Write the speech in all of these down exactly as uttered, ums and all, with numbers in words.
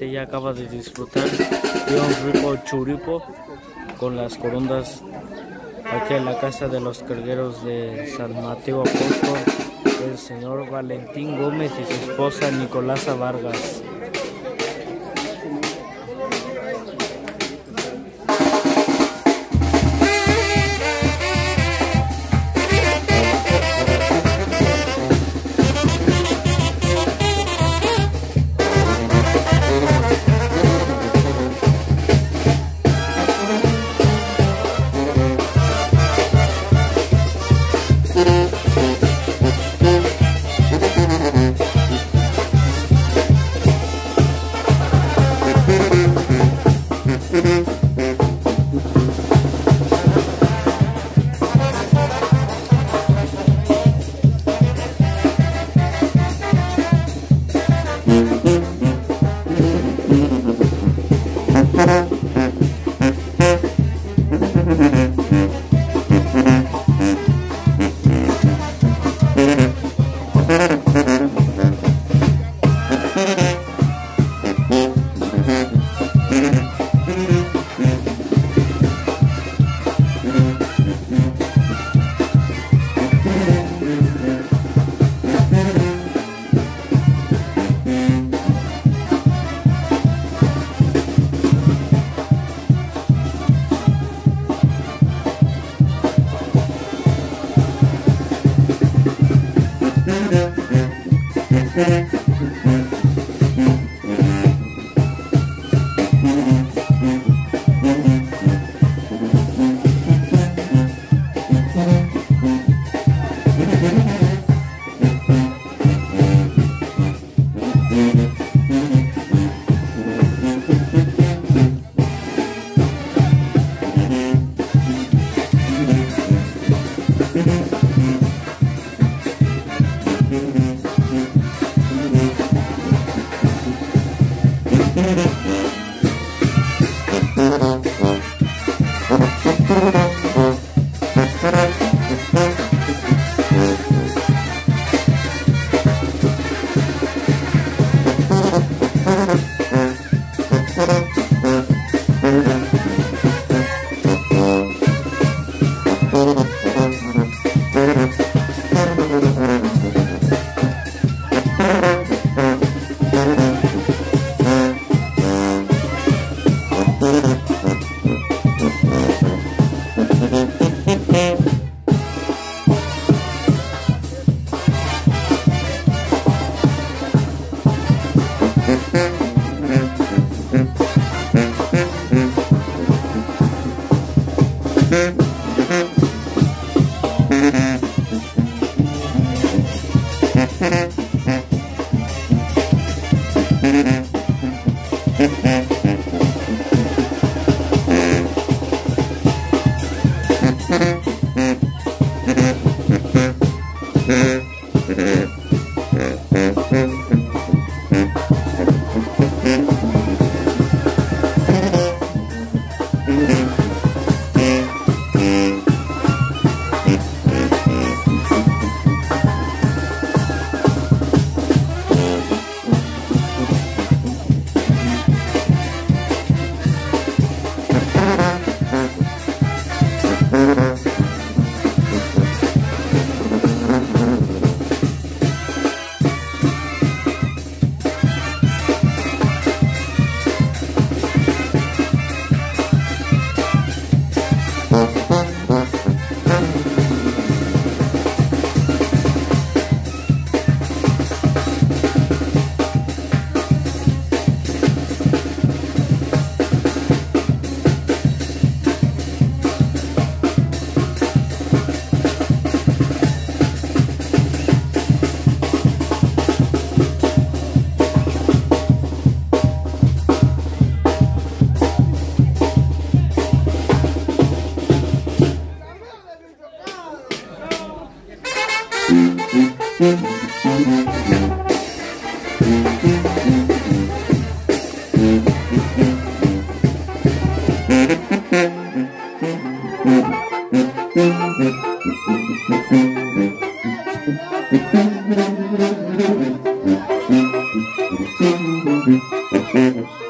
gente ya acaba de disfrutar de un rico churipo con las corundas aquí en la casa de los cargueros de San Mateo Apóstol, el señor Valentín Gómez y su esposa Nicolasa Vargas. Thank you.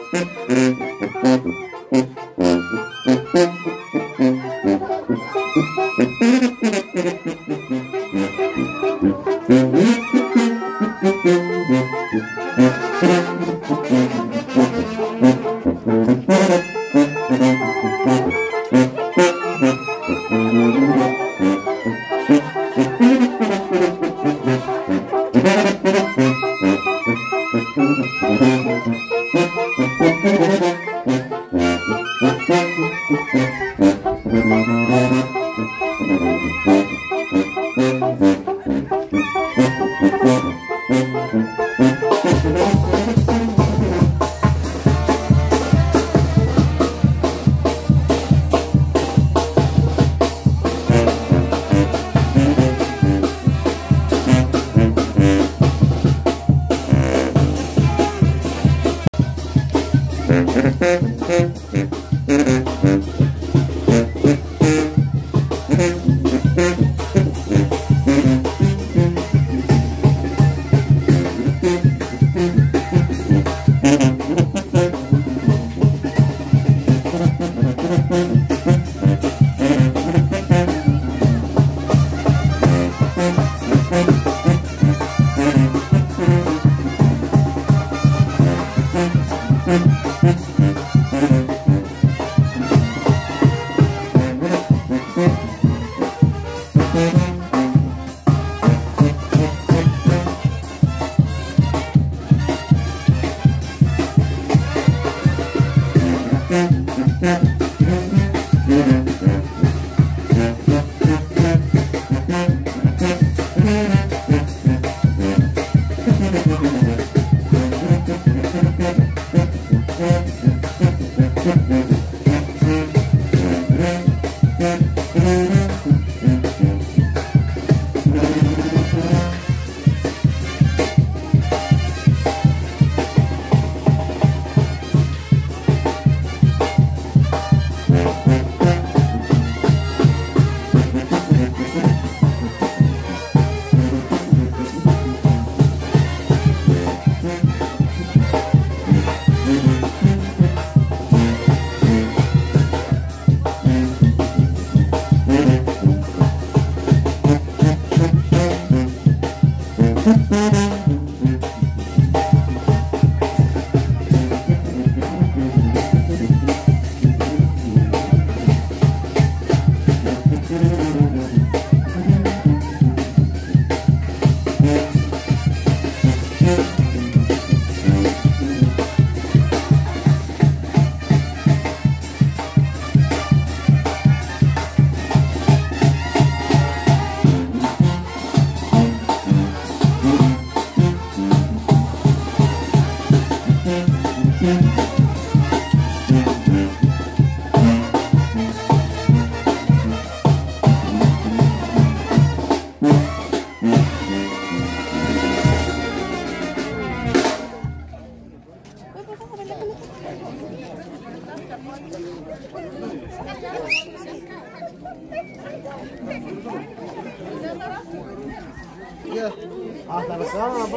Hasta la cama,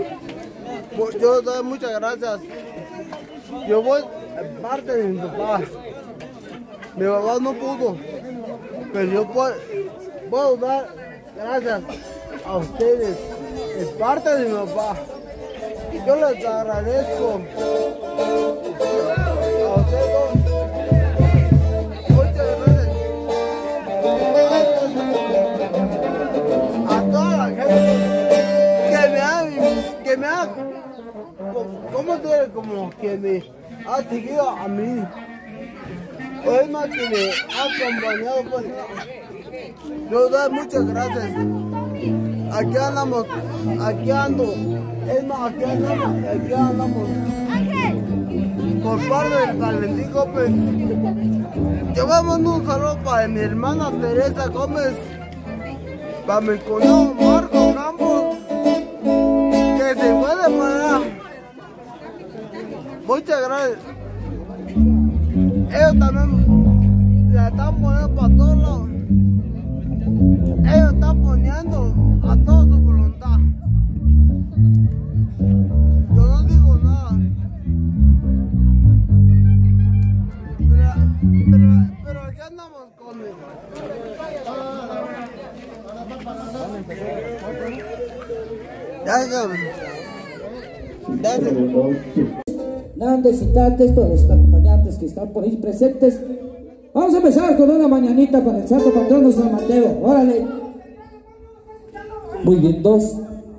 pero yo doy muchas gracias. Yo voy en parte de mi papá. Mi papá no pudo, pero yo puedo, puedo dar gracias a ustedes. Es parte de mi papá. Yo les agradezco a ustedes dos. Muchas gracias a toda la gente que me ha, que me ha, ¿cómo te digo? Como que me ha seguido a mí. O es más que me ha acompañado. Pues, yo doy muchas gracias. Aquí andamos, aquí ando. Es más, aquí andamos, aquí andamos. Por parte del Valentín Gómez. Llevamos un saludo para mi hermana Teresa Gómez, para mi cuñado Marco Campos, que se fue de manera. Muchas gracias. Ellos también la están poniendo para todos lados. Ellos están poniendo a toda su voluntad. Yo no digo nada. Pero, pero, pero aquí andamos con él. Ya, ya. Ya, Dando visitantes, todos los acompañantes hermanos que están por ahí presentes. Vamos a empezar con una mañanita para el santo patrono San Mateo. Órale. Muy bien, dos.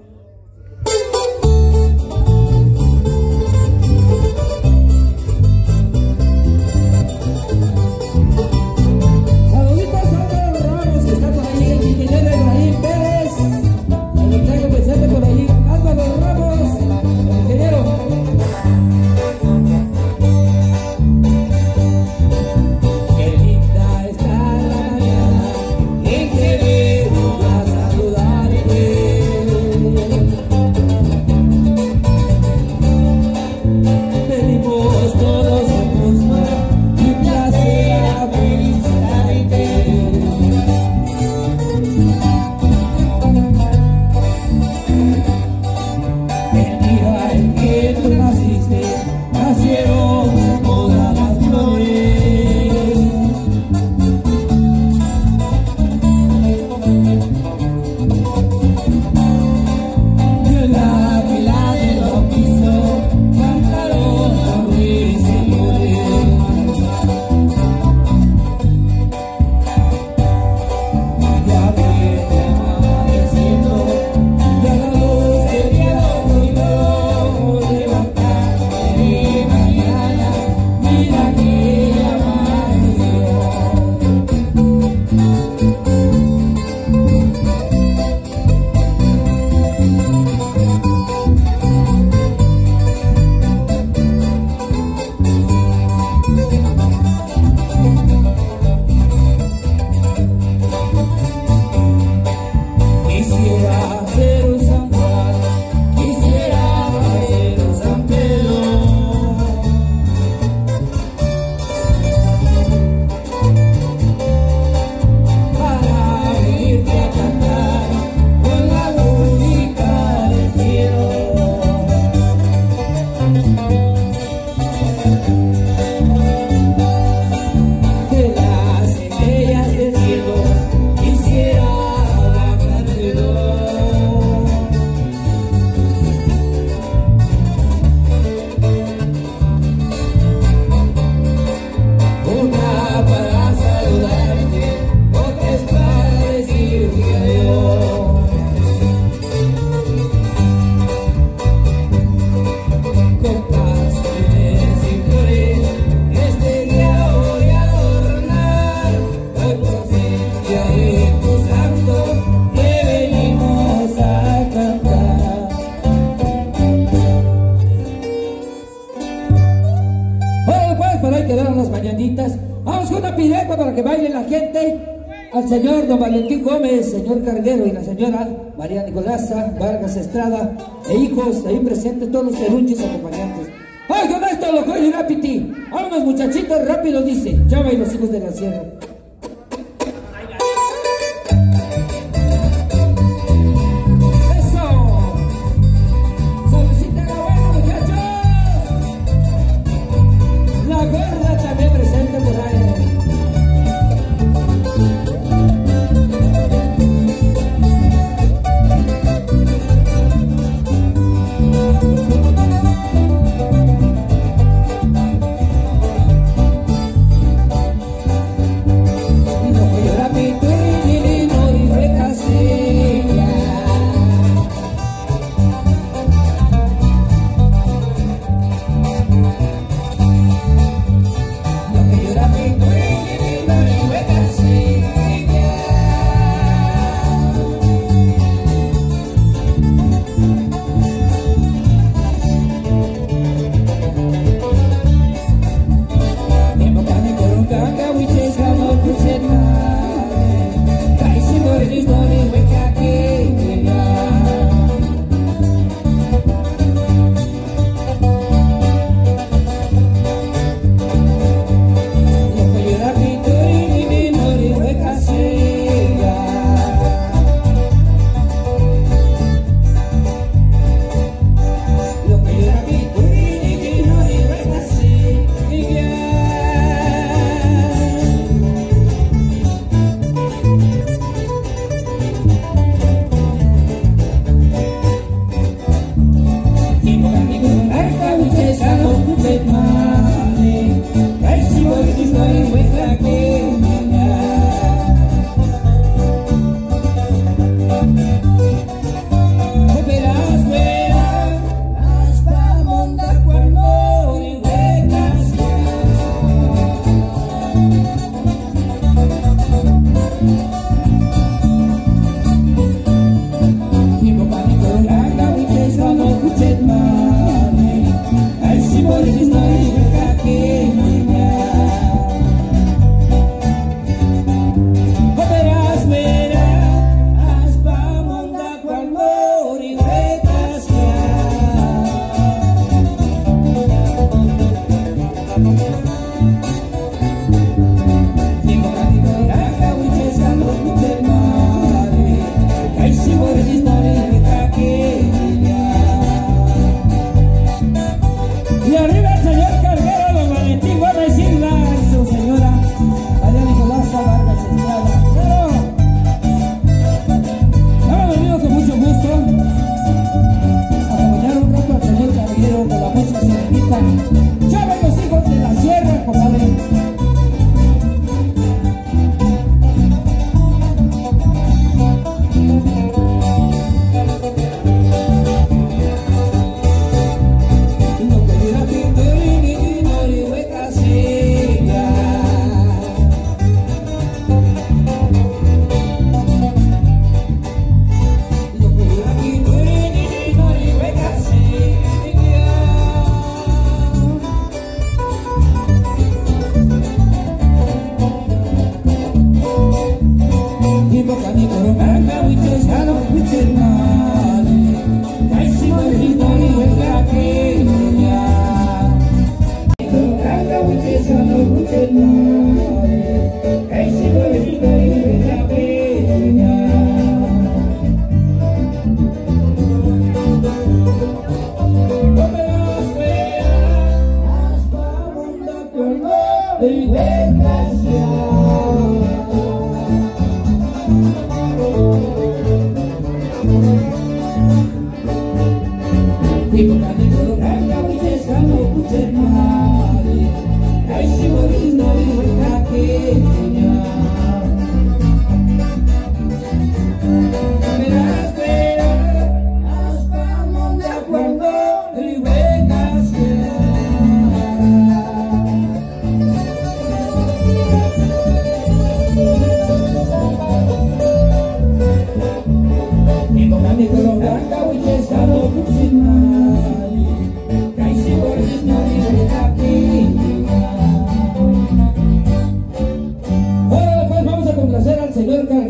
Al señor don Valentín Gómez, señor Carguero, y la señora María Nicolasa Vargas Estrada, e hijos ahí presentes, todos los serunchis acompañantes. ¡Ay, con esto lo coge Rapiti! ¡Vámonos, muchachitos! Rápido, dice Chava y los hijos de la sierra.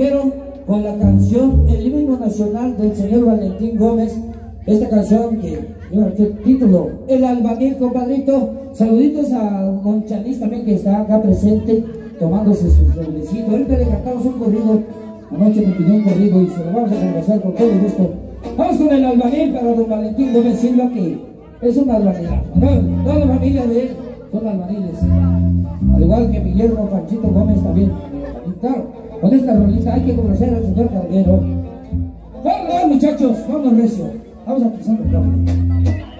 Caballero con la canción El Himno Nacional del señor Valentín Gómez. Esta canción que lleva el título El Albañil, compadrito. Saluditos a don Chanis también, que está acá presente tomándose su doblecito. Ahorita le cantamos un corrido, anoche me pidió un corrido y se lo vamos a conversar con todo gusto. Vamos con El Albañil para don Valentín Gómez Silva, que es un albañil. No, toda la familia de él son albaniles, al igual que mi yerno Panchito Gómez también. Claro, con esta rolita hay que conocer al señor Carguero. Vamos, muchachos, vamos recio, vamos a empezar el rápido.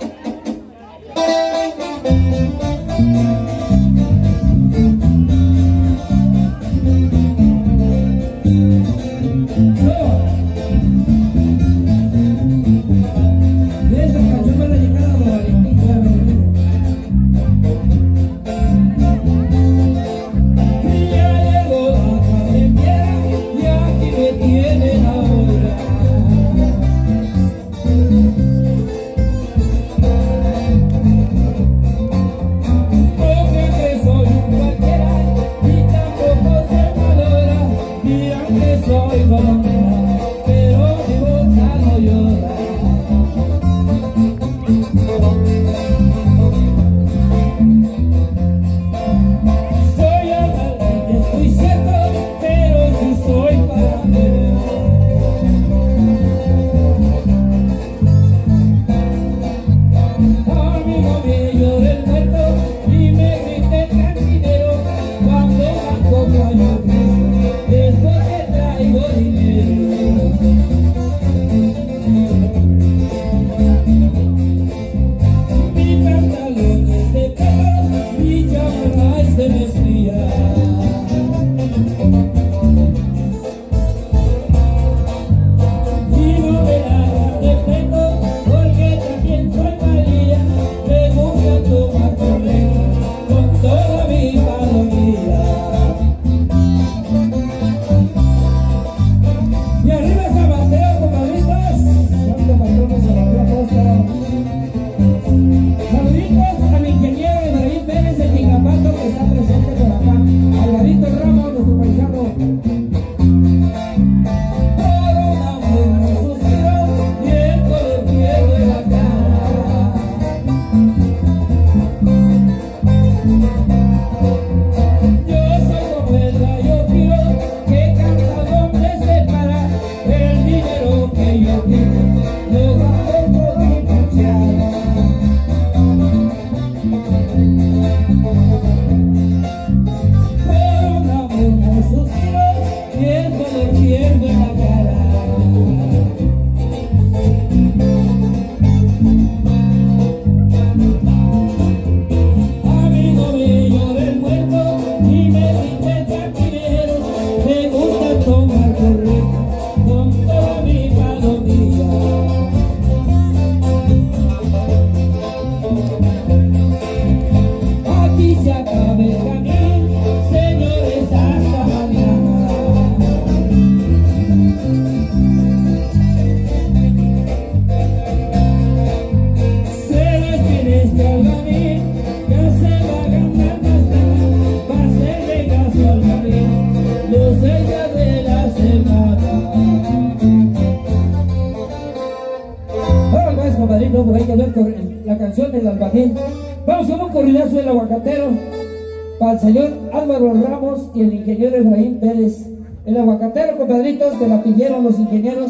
La canción del albañil. Vamos con un corridazo del aguacatero para el señor Álvaro Ramos y el ingeniero Efraín Pérez. El aguacatero, compadritos, que la pidieron los ingenieros.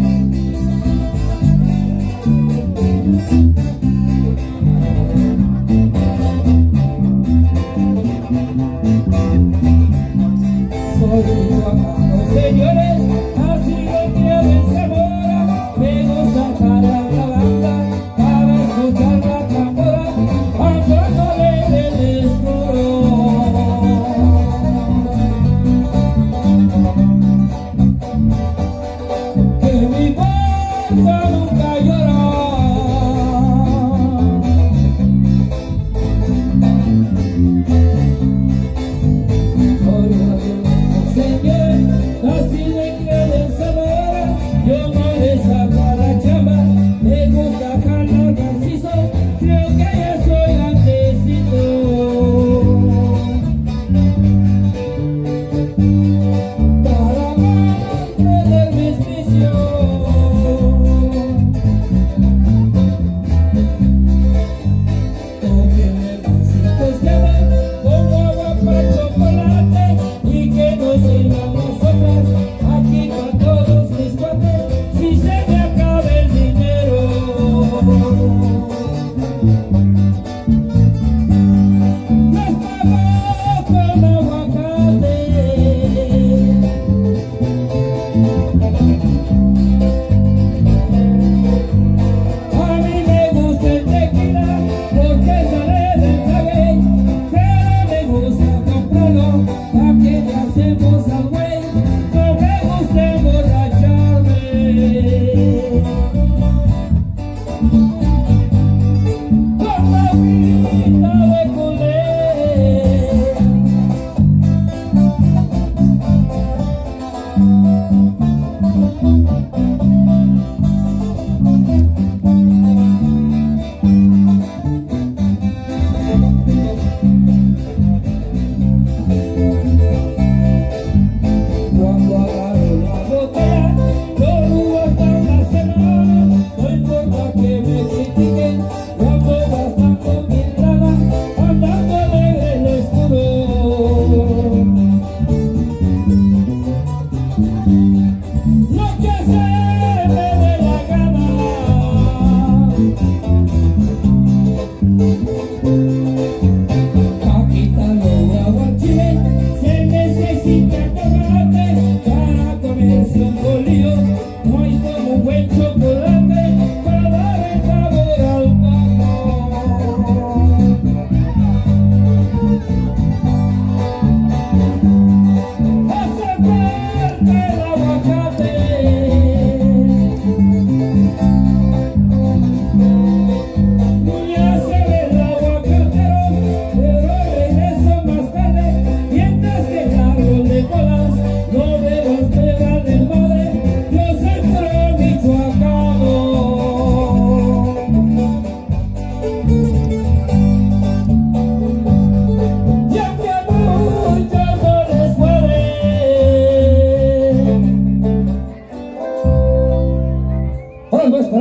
Soy guapano, señores, así de que de Zamora, me gusta para la banda. Escuchar la tambora, hablándole del escuro. Que mi panza nunca llora. Soy un señor, nací de que de Zamora.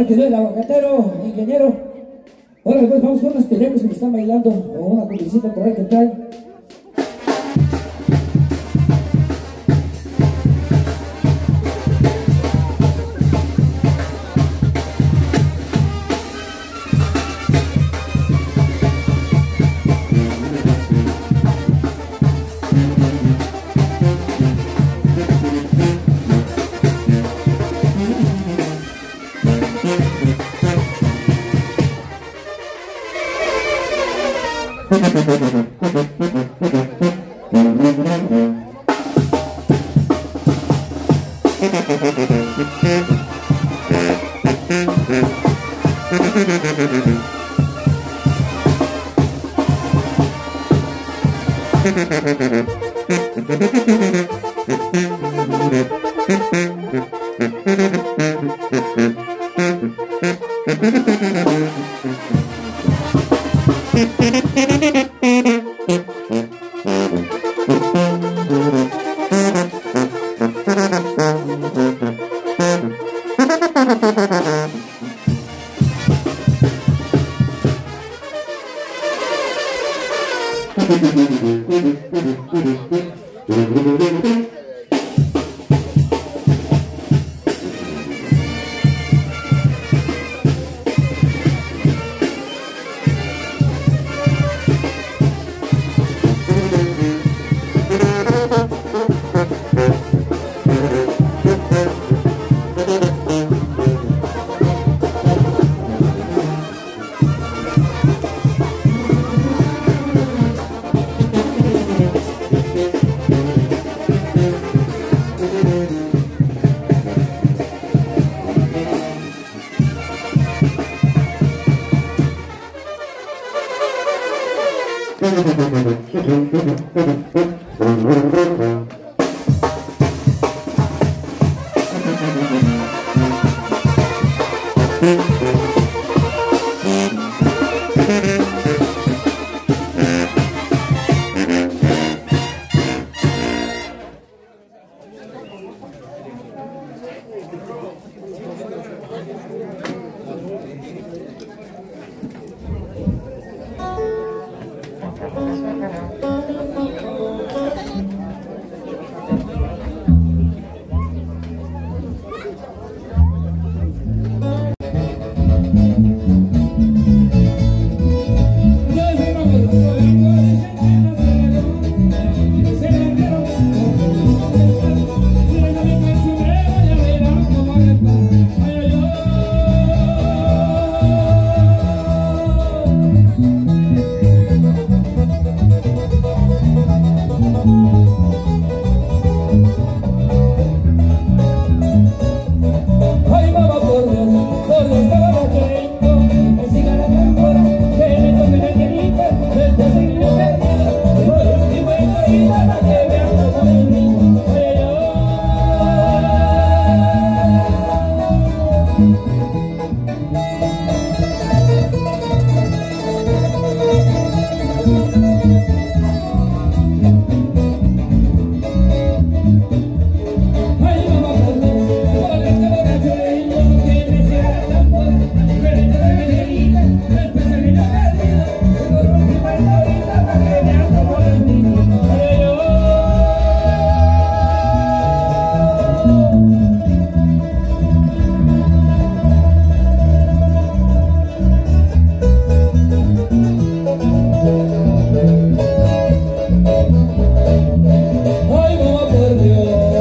que soy el aguacatero, ingeniero. Ahora pues vamos con unos pelejos que me están bailando, o una cumbiecita por ahí que traen. Ay, mamá, por Dios.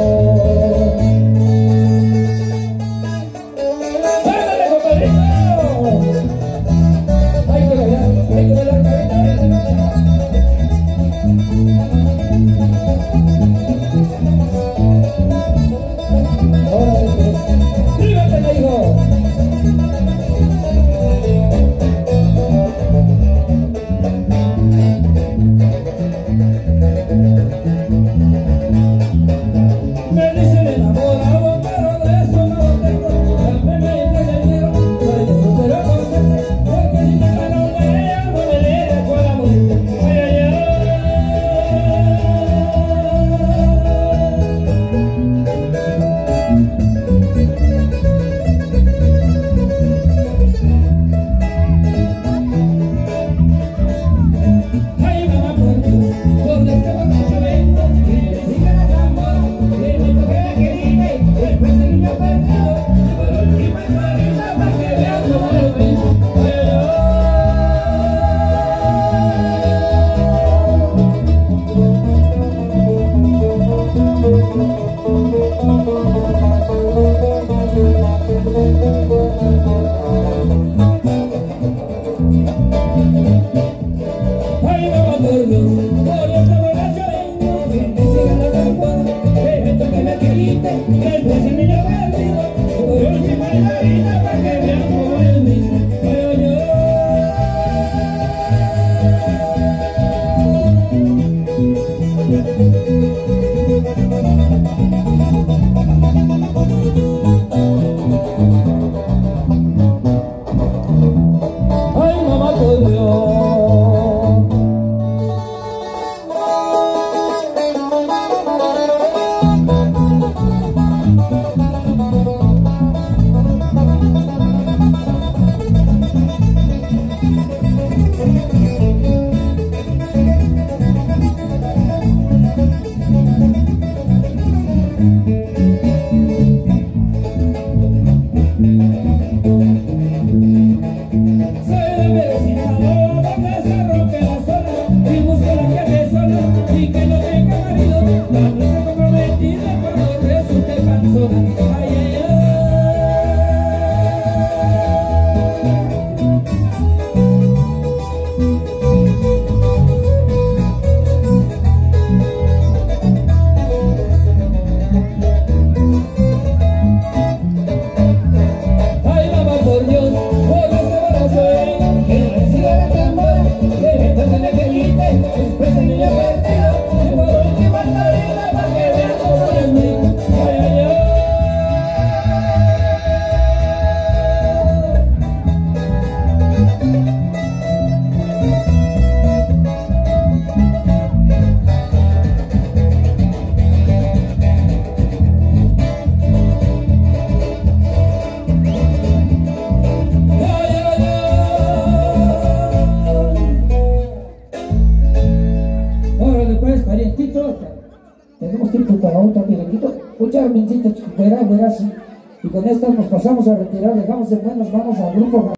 Tenemos tiempo para otra pirequito. Muchas mencitas, verás, verás. Y con esto nos pasamos a retirar. Dejamos en buenas manos al grupo.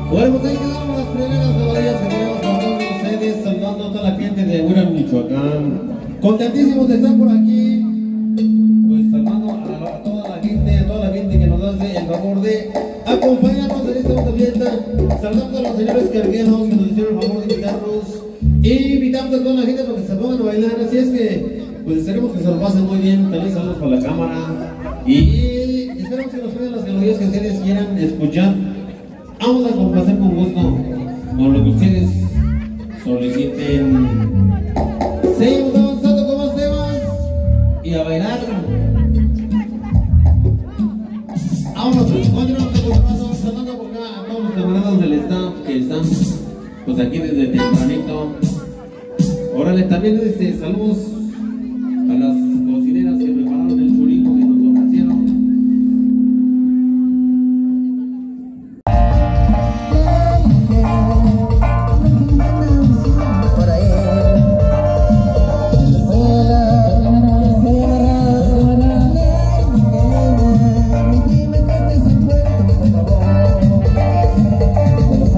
Bueno, pues ahí quedaron las primeras melodías que tenemos para todos ustedes, saludando a toda la gente de Huiran, Michoacán. Contentísimos de estar por aquí, pues saludando a, a toda la gente, a toda la gente que nos hace el favor de acompañarnos en esta otra fiesta. Saludamos a los señores cargueros que nos hicieron el favor de invitarnos. Y invitamos a toda la gente para que se pongan a bailar, así es que pues esperemos que se lo pasen muy bien. También saludos para la cámara y esperamos que nos pongan las melodías que ustedes quieran escuchar. Vamos a complacer con gusto con lo que ustedes soliciten. Seguimos avanzando con más temas y a bailar. Vámonos, continuamos continuamos saludando por acá a todos los camaradas del staff que están pues aquí desde tempranito. Órale, también este, saludos a las cocineras que prepararon el churico que nos ofrecieron.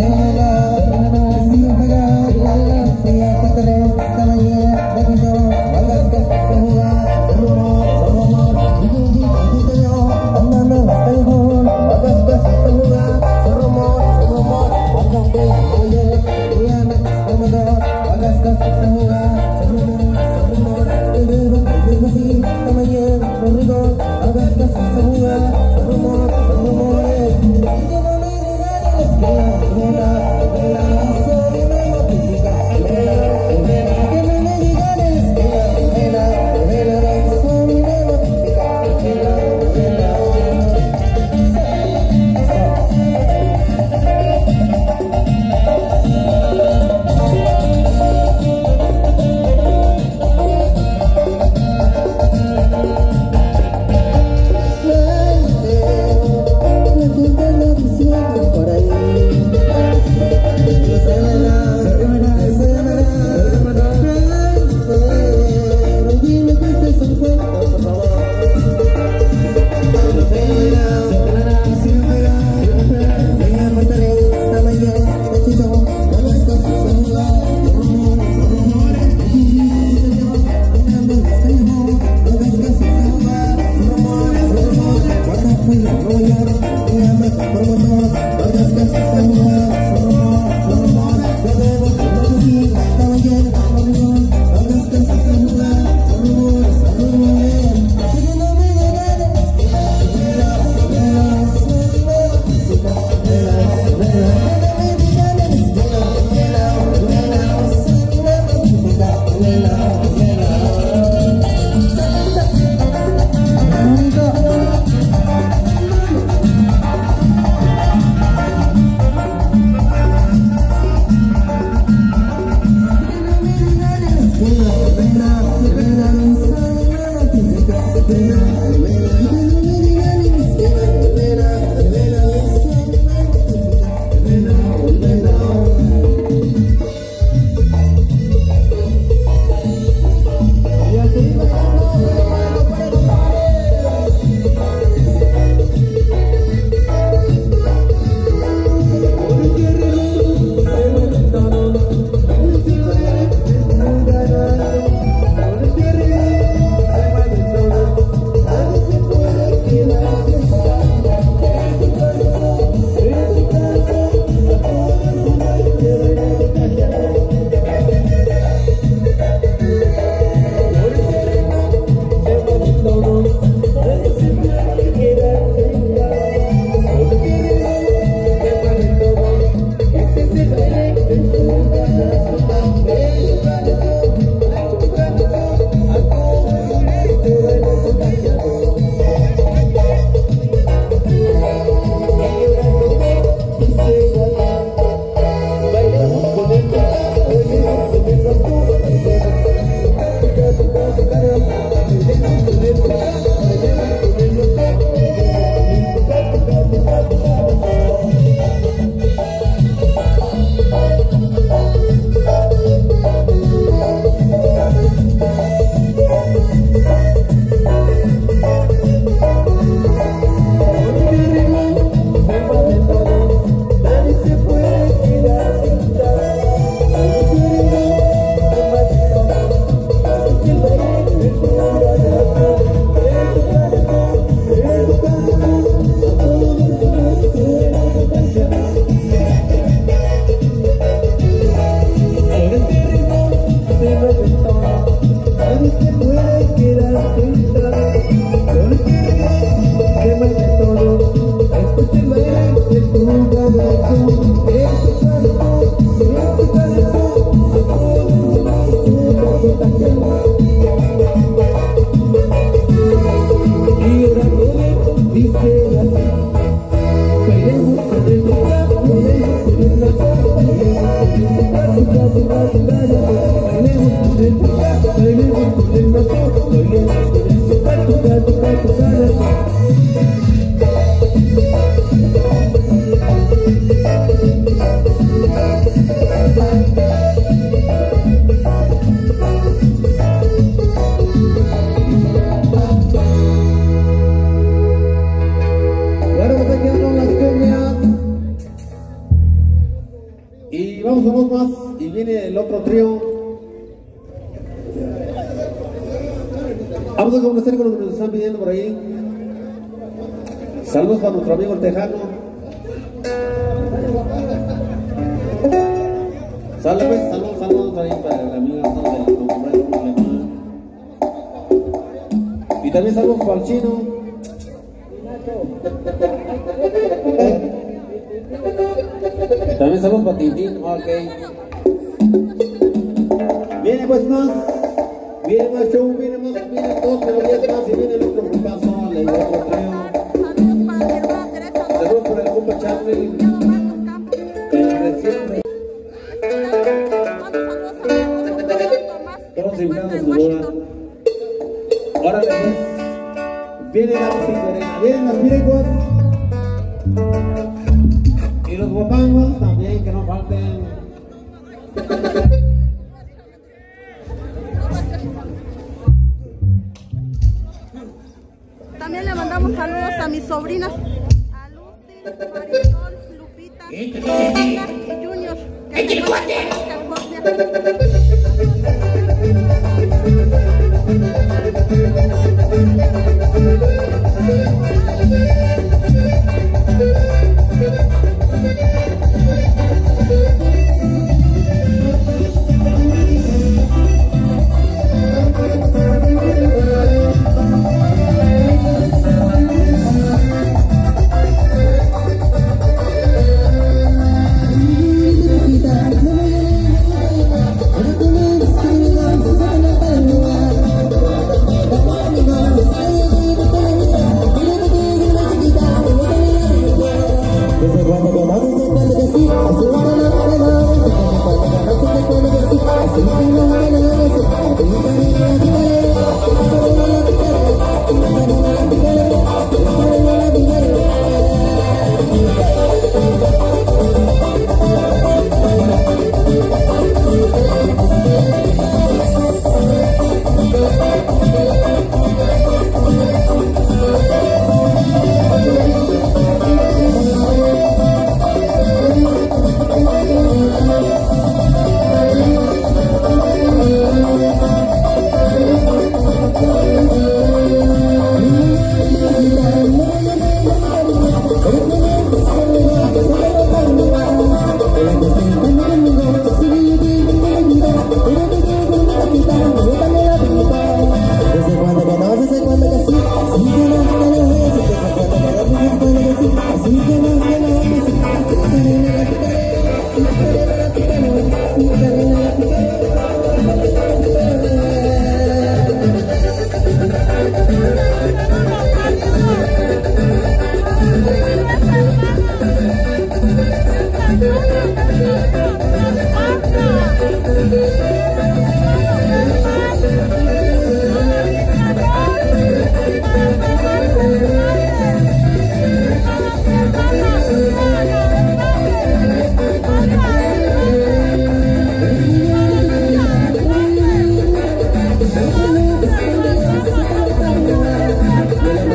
Caballero, Vamos a comenzar con lo que nos están pidiendo por ahí. Saludos para nuestro amigo el Tejano. Sale pues, saludos, saludos ahí para el amigo del compañero alemán. Y también saludos para el chino. Y también saludos para Tintín, ok. Viene pues más. Viene más show, viene más, viene dos melodías más y viene el otro grupazo, el otro trío. Saludos para el compa Charlie. El recién. Todos invitados a su boda. Ahora pues, viene la música, vienen las pirecuas. Y los guapangos también, que no falten. También le mandamos saludos a mis sobrinas, a Lucy, Marisol, Lupita, Ana y Junior, que se encuentran en California.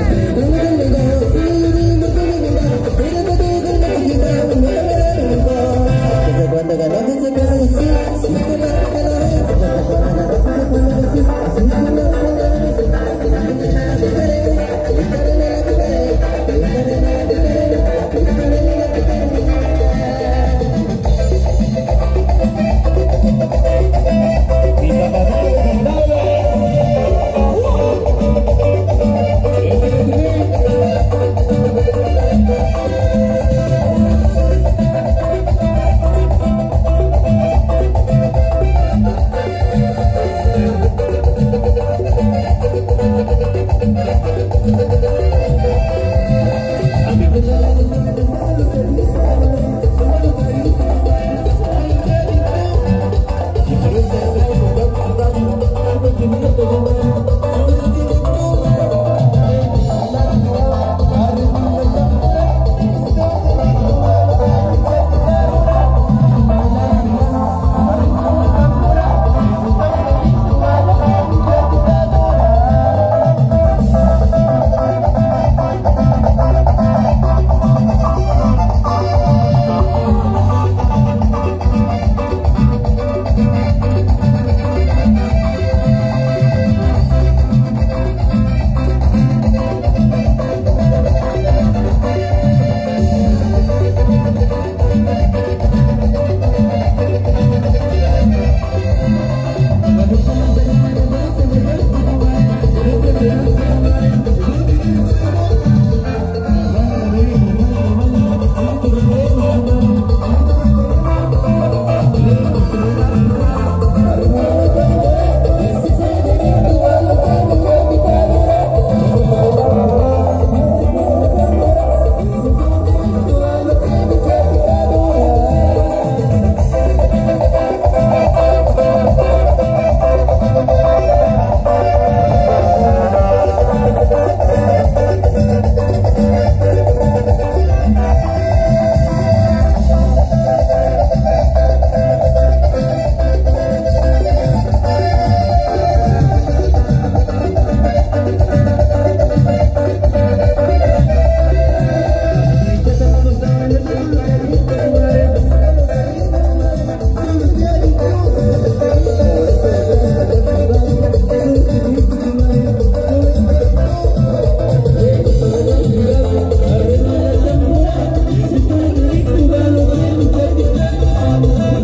Thank you.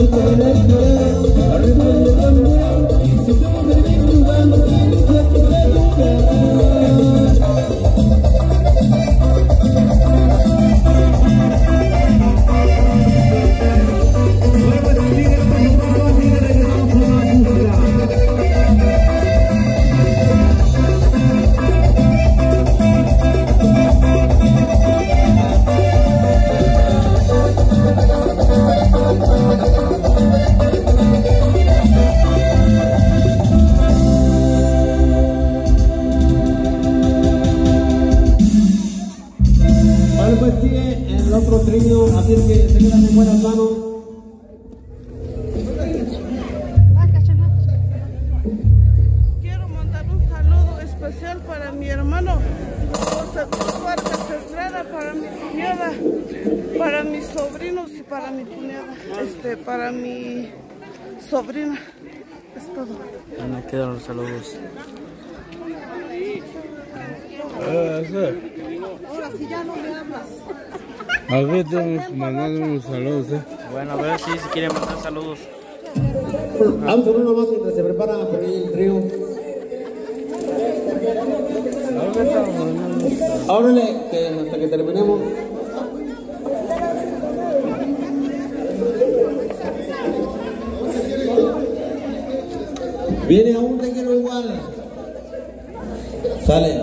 Quiero mandar un saludo especial para mi hermano José Cruz Vargas Estrada, para mi cuñada, para mis sobrinos y para mi cuñada, este, para mi sobrina. Es todo. Me quedan los saludos. Ahora si ya no me hablas. A ver, estamos mandando unos saludos, ¿eh? Bueno, a ver si, si quieren mandar saludos. Vamos a uno más mientras se prepara por ahí el trío. Ábrele, que hasta que terminemos. Viene a un reguero igual. Sale.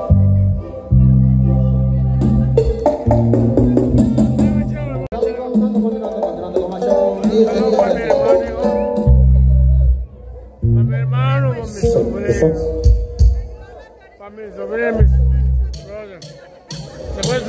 Para mi hermano, para mi sobrino. Para mi sobrino, mis brothers. ¿Se puede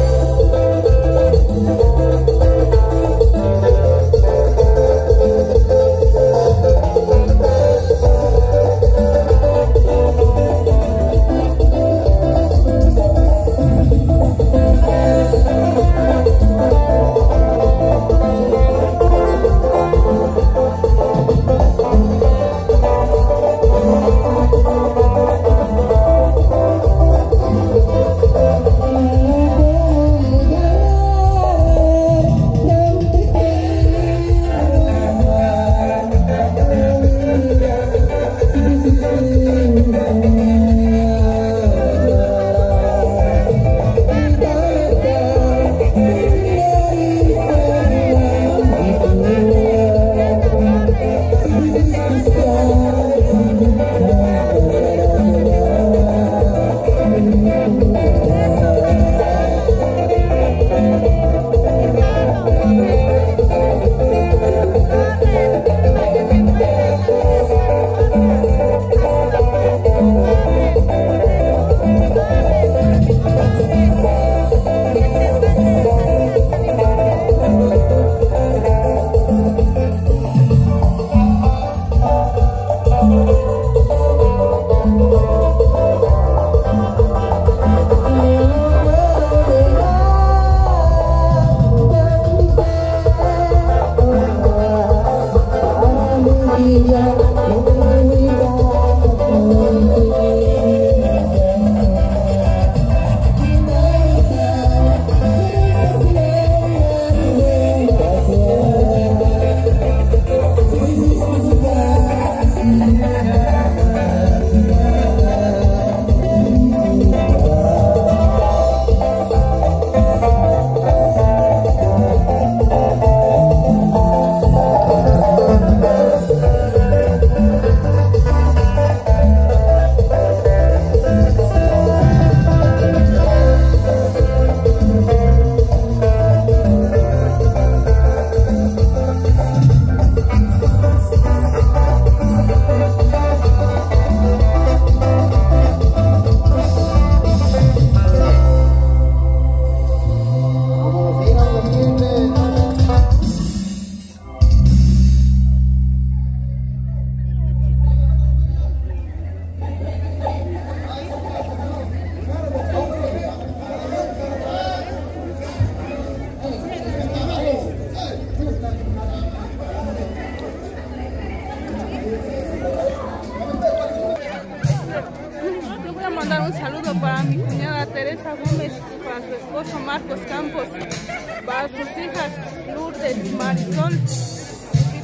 Un saludo para mi cuñada Teresa Gómez, para su esposo Marcos Campos, para sus hijas Lourdes y Marisol,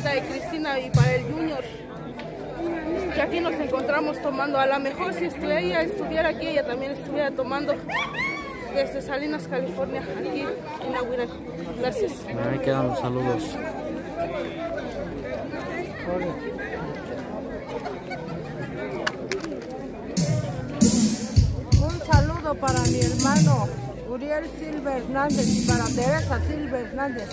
Marta y Cristina y para el Junior. Que aquí nos encontramos tomando. A lo mejor si ella estuviera aquí, ella también estuviera tomando desde Salinas, California, aquí en Aguirre. Gracias. Ahí quedan los saludos. Un saludo para mi hermano Uriel Silva Hernández y para Teresa Silva Hernández.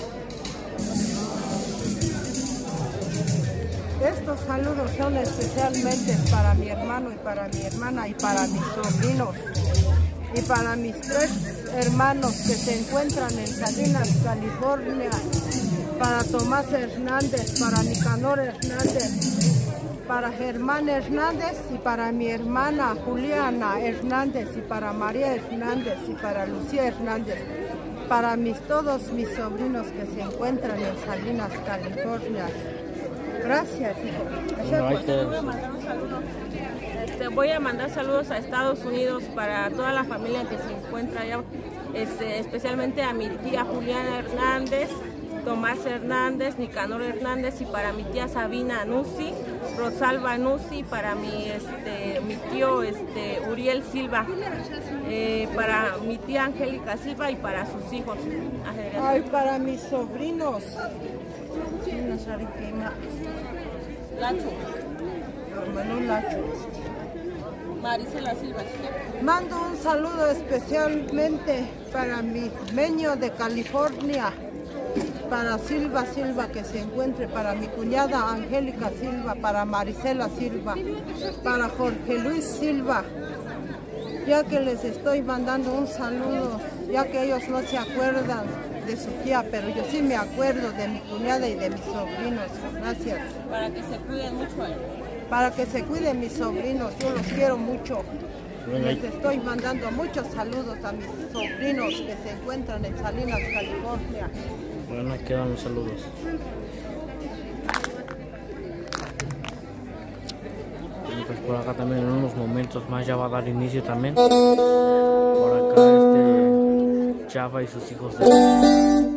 Estos saludos son especialmente para mi hermano y para mi hermana y para mis sobrinos y para mis tres hermanos que se encuentran en Salinas, California, para Tomás Hernández, para Nicanor Hernández, para Germán Hernández y para mi hermana Juliana Hernández y para María Hernández y para Lucía Hernández, para mis, todos mis sobrinos que se encuentran en Salinas, California. Gracias, hijo. Ahí te- Voy a mandar un saludo. Este, voy a mandar saludos a Estados Unidos para toda la familia que se encuentra allá, este, especialmente a mi tía Juliana Hernández, Tomás Hernández, Nicanor Hernández y para mi tía Sabina Anusi, Rosalba Anusi, para mi, este, mi tío este, Uriel Silva, eh, para mi tía Angélica Silva y para sus hijos. Ay, para mis sobrinos. Lacho, Hermano Lacho. Marisela Silva. Mando un saludo especialmente para mi meño de California, para Silva Silva que se encuentre, para mi cuñada Angélica Silva, para Marisela Silva, para Jorge Luis Silva, ya que les estoy mandando un saludo, ya que ellos no se acuerdan de su tía, pero yo sí me acuerdo de mi cuñada y de mis sobrinos. Gracias. Para que se cuiden mucho ahí. Para que se cuiden mis sobrinos, yo los quiero mucho. Bueno, Les ahí- estoy mandando muchos saludos a mis sobrinos que se encuentran en Salinas, California. Bueno, ahí quedan los saludos. Y pues por acá también en unos momentos más ya va a dar inicio también. Por acá este Chava y sus hijos de...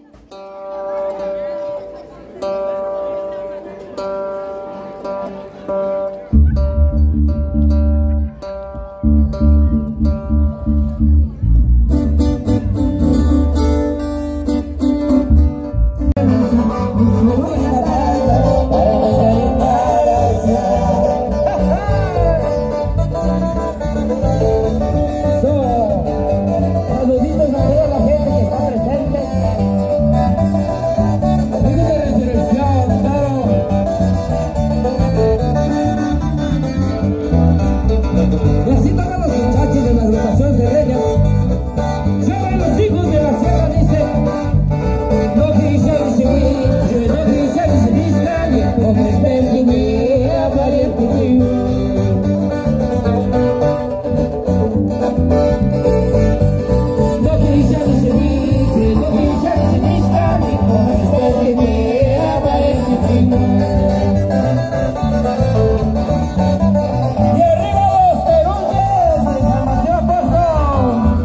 Saluditos a toda la gente que está presente. Amigos de Resurrección, claro. Y así tocan los muchachos de la agrupación Serreña. Saben los hijos de la sierra, dice. No quise recibir, no quise recibir nadie, no me esperen mi apariencia. No quise recibir, no quise recibir nadie, no me esperen mi apariencia. Y arriba los Perúnez de San Mateo Apóstol.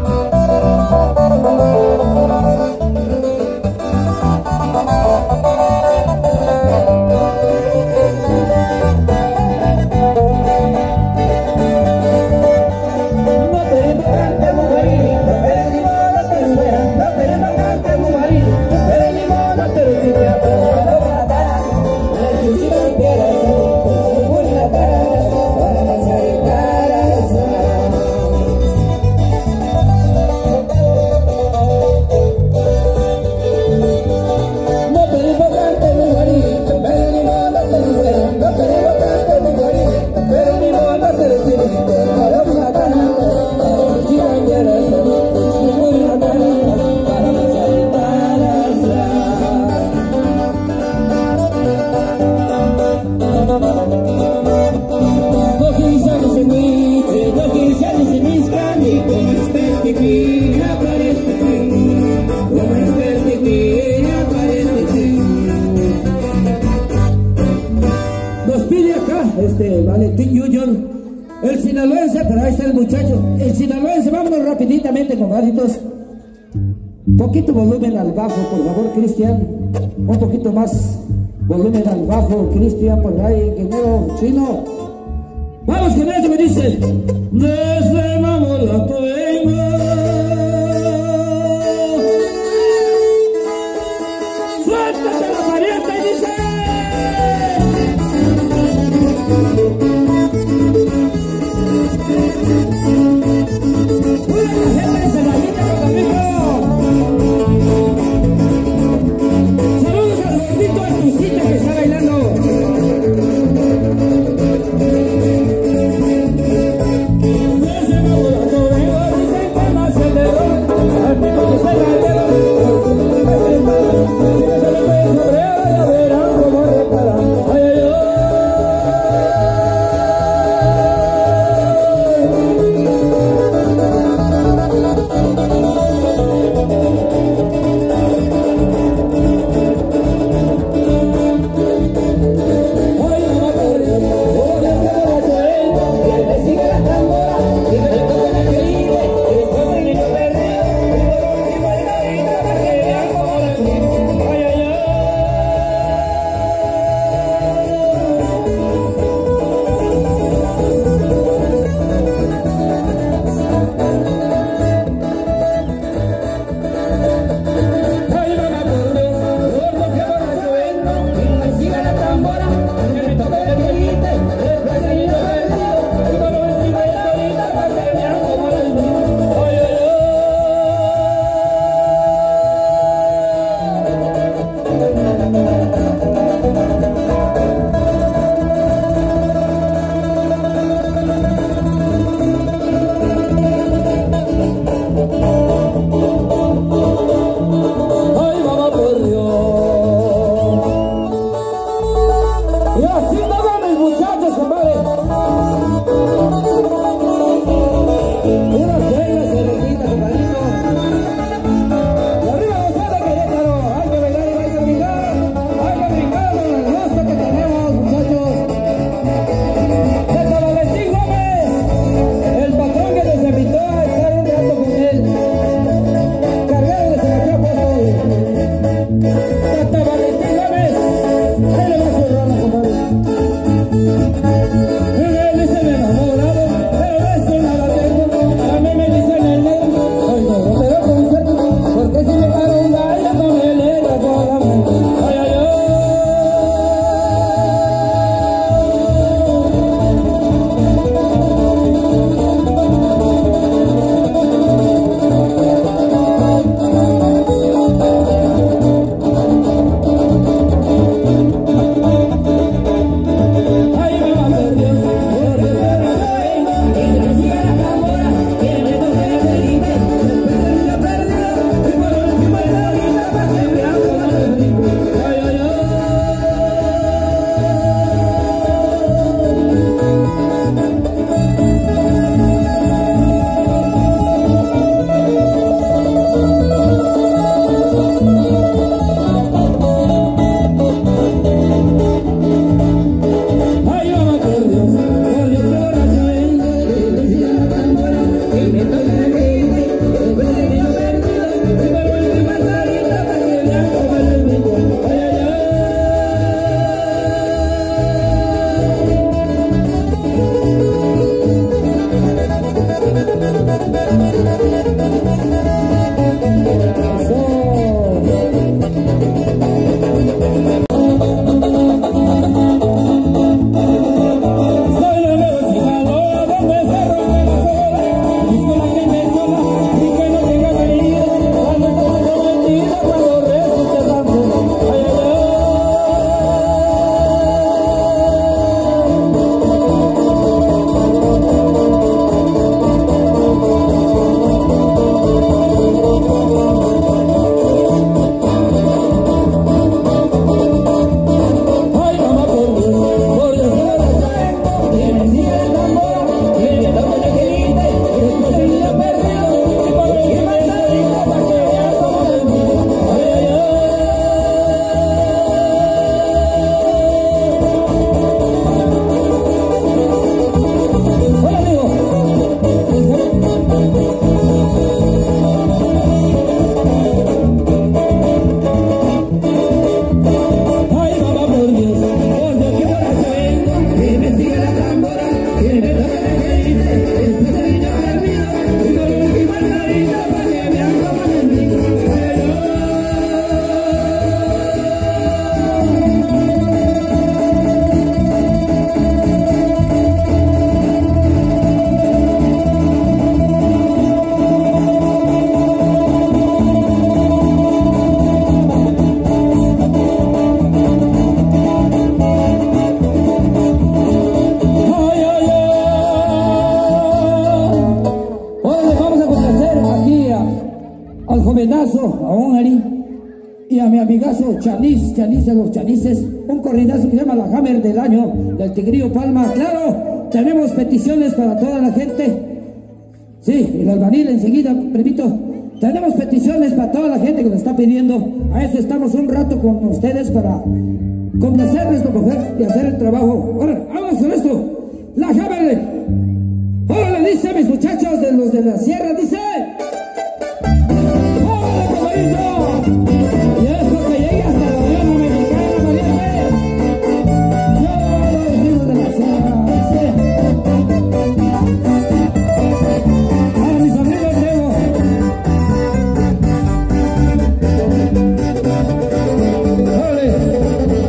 No te importe mujer, pero ni modo te fuera. No te importe mujer, pero ni modo te fuera. Pero para dar, la chuchita entera, se pone la cara, para pasar el corazón. No te importe mujer, pero ni modo te fuera. No te importe mujer, pero ni modo te fuera. Para matar, la chuchita entera, se pone la cara, para pasar el corazón. No quise recibir, no quise recibir nadie, como este que aparece como este que aparece. Nos pide acá este Valentín Junior, el sinaloense, pero ahí está el muchacho, el sinaloense. Vámonos rapiditamente, compadritos. Poquito volumen al bajo, por favor, Cristian. Un poquito más. volumen al bajo, Cristian por ahí, ingeniero chino. Vamos con esto, me dice, desde Mamolato vengo, suéltate la parienta y dice, la gente se la quita conmigo. Saludos al gordito Artusita que está bailando. Ay, mamá. amigazo, a Ongari, y a mi amigazo Chanis, Chanis de los Chanises, un corridazo que se llama la Hammer del año, del Tigrillo Palma. Claro, tenemos peticiones para toda la gente. Sí, el albanil enseguida, primito. Tenemos peticiones para toda la gente que nos está pidiendo. A eso estamos un rato con ustedes para complacerles la mujer y hacer el trabajo. Ahora, vamos con esto. La Hammer. Ahora le dice a mis muchachos de los de la sierra, dice. ¡Hola, camarito! Y eso que llegue hasta la Unión Americana, valiente. Yo los hijos de la sierra, dice. A mis amigos Diego. ¡Ole!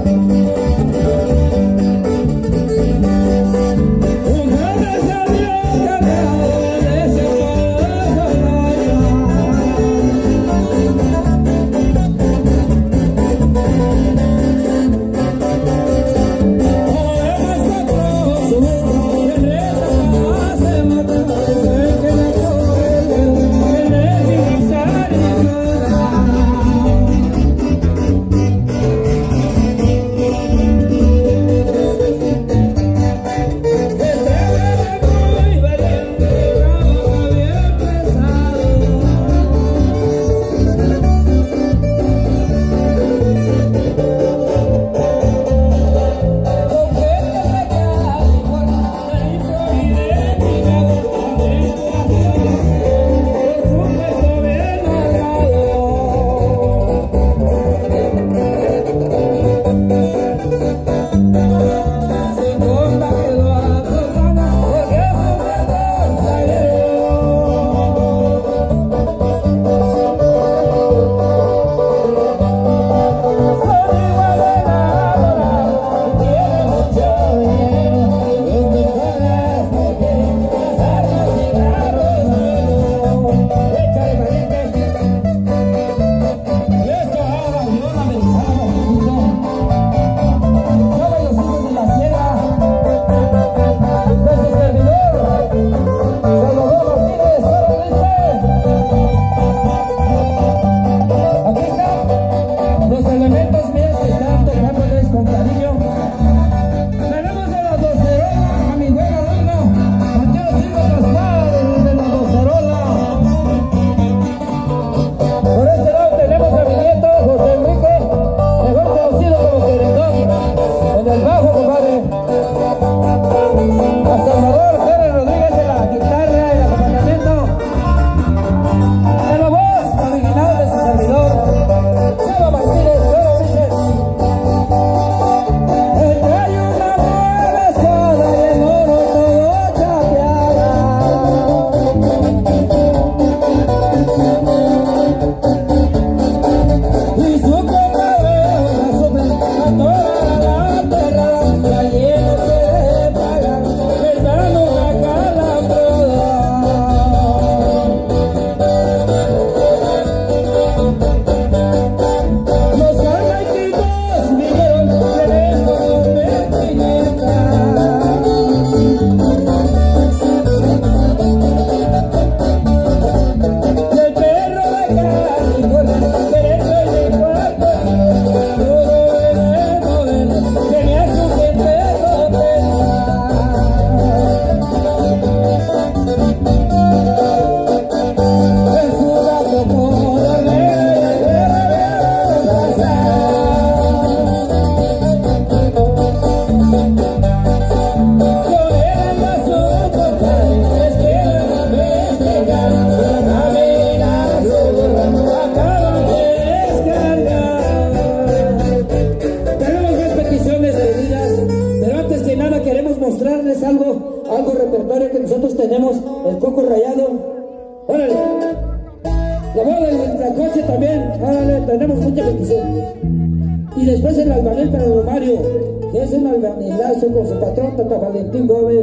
Y después el albanel para Romario, que es un albanilazo con su patrón, Tata Valentín Gómez.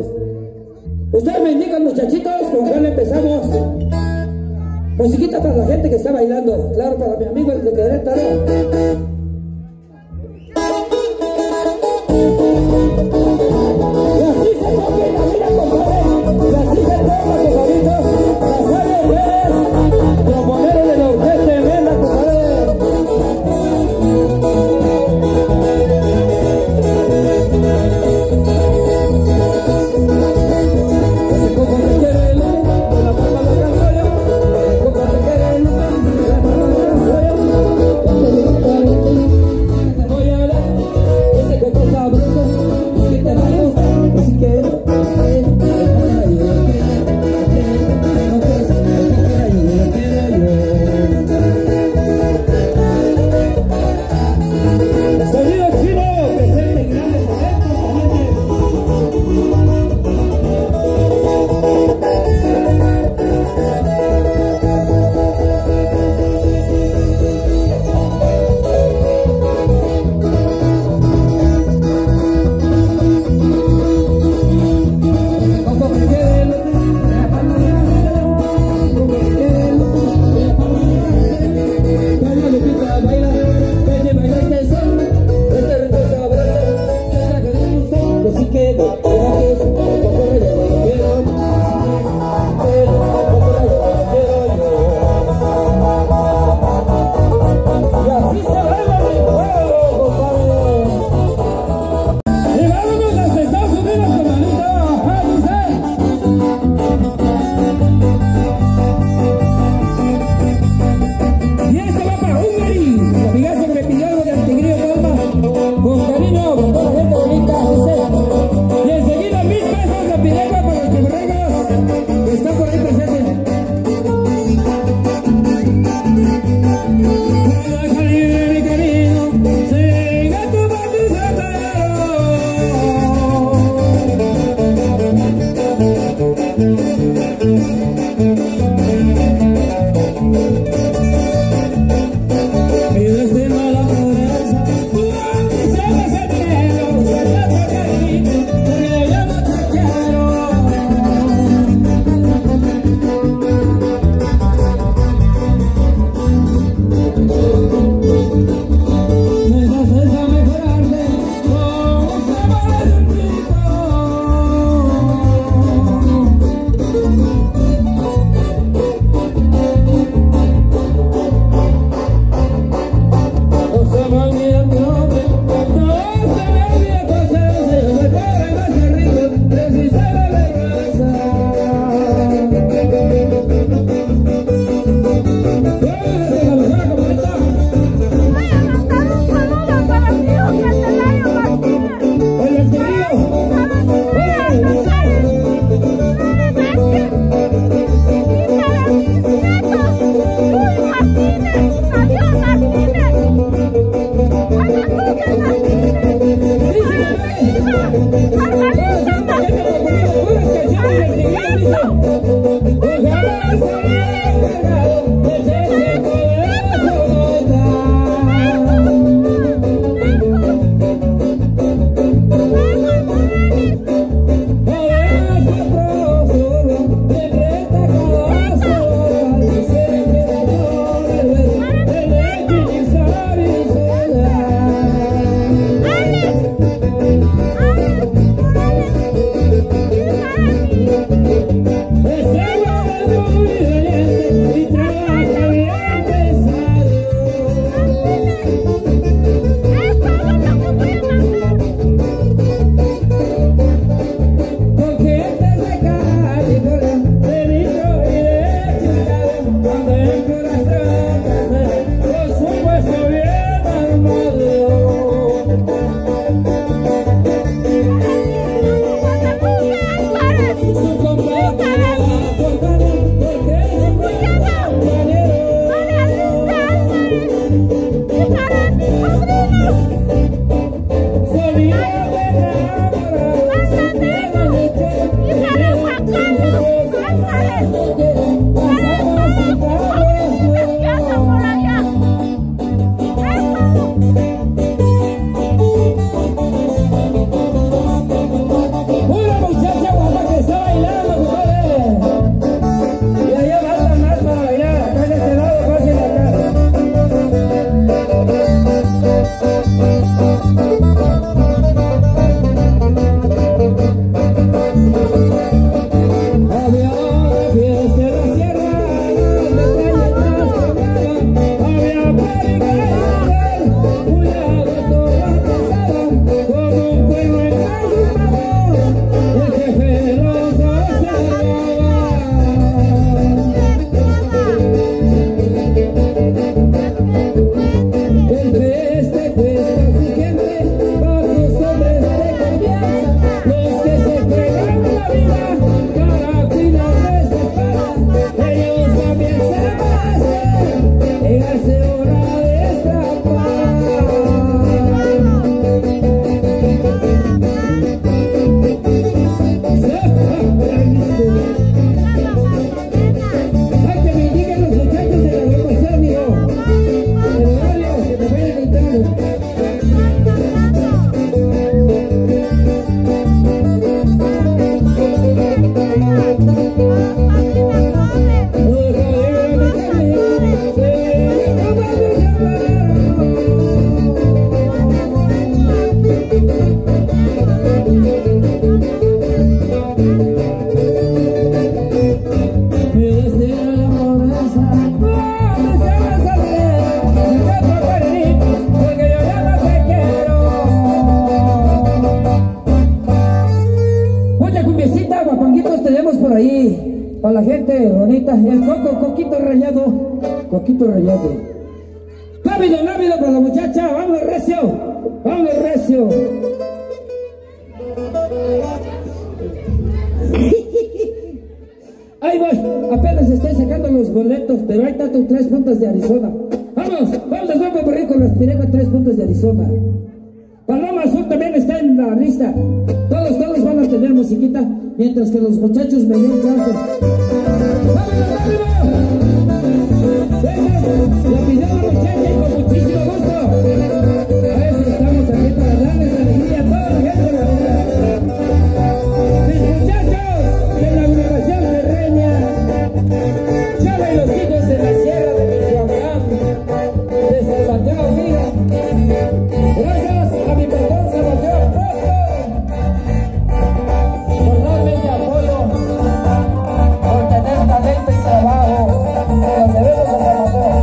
Ustedes me indican, muchachitos, con cuál empezamos. Musiquita para la gente que está bailando. Claro, para mi amigo el de Querétaro. Y así se toca en la vida, compadre. Y así se toca, compadritos. La sale, pues, promover de la orquesta de Vela. con cariño, con toda la gente bonita, dice. Y enseguida mil pesos de piragua para los chiborregos que están por ahí presentes. Para la gente bonita, el coco, coquito rayado, coquito rayado. Rápido, rápido para la muchacha, vamos recio, vamos recio. Rosario. Ahí voy, apenas estoy sacando los boletos, pero hay tantos tres puntos de Arizona. Vamos, vamos a Nuevo Borrico, los Pirejos, tres puntos de Arizona. Paloma Azul también está en la lista. Todos, todos van a tener musiquita, mientras que los muchachos me den clase. ¡Vámonos, ánimo! Venga, la pidió la muchacha y con muchísimo gusto. A eso estamos aquí para darles alegría a toda la gente de la vida. Mis muchachos de la agrupación Terreña, Chava y los hijos de la Sierra de Michoacán, de Salvatore Amiga. Gracias a mi patrón Salvatore Prosto por darme este apoyo, por tener talento y trabajo. Los debemos a Salvatore.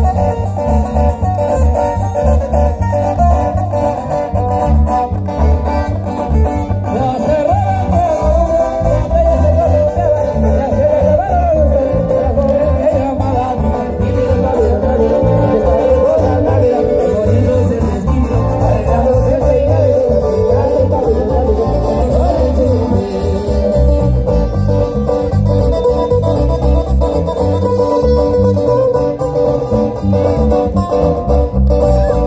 Oh,